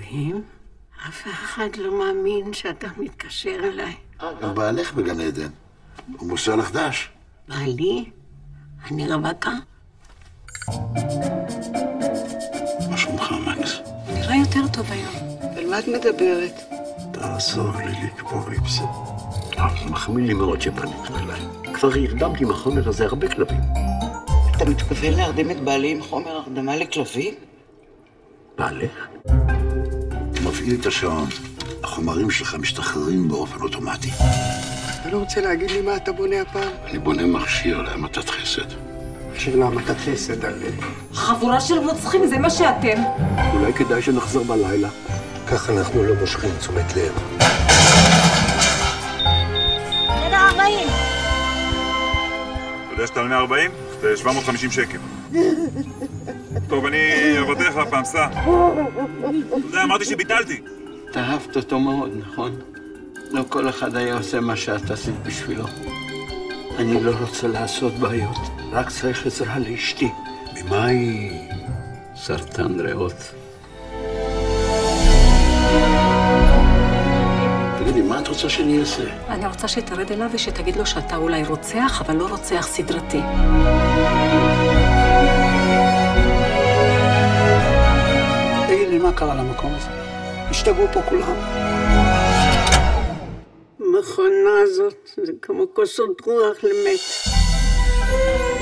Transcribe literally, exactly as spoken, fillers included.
אלוהים, אף אחד לא מאמין שאתה מתקשר אליי. גם בעלך בגן עדן. הוא מוסר לך דש. בעלי? אני רווקה? מה שלומך, מקס? נראה יותר טוב היום. על מה את מדברת? תעזור לי לקבור איפסה. זה מחמיא לי מאוד שפנית אליי. כבר הרדמתי עם החומר הזה הרבה כלבים. אתה מתכוון להרדים את בעלי עם חומר הרדמה לכלבים? בעלך? מפעיל את השעון. החומרים שלך משתחררים באופן אוטומטי. אתה לא רוצה להגיד לי מה אתה בונה הפעם? אני בונה מכשיר להמתת חסד. מכשיר להמתת חסד על... חבורה של רוצחים, זה מה שאתם. אולי כדאי שנחזור בלילה. ככה אנחנו לא מושכים תשומת לב. מאה ארבעים. אתה יודע שאתה על מאה ארבעים? זה שבע מאות וחמישים שקל. טוב, אני אבטח לפעם, סע. זה אמרתי שביטלתי. אתה אהבת אותו מאוד, נכון? לא כל אחד היה עושה מה שאת עשית בשבילו. אני לא רוצה לעשות בעיות, רק צריך עזרה לאשתי. ממה היא? סרטן ריאות. תגידי, מה את רוצה שאני אעשה? אני רוצה שתרד אליו ושתגיד לו שאתה אולי רוצח, אבל לא רוצח סדרתי. תגיד לי, מה קרה למקום הזה? השתגעו פה כולם. המכונה הזאת זה כמו כוסות רוח למת.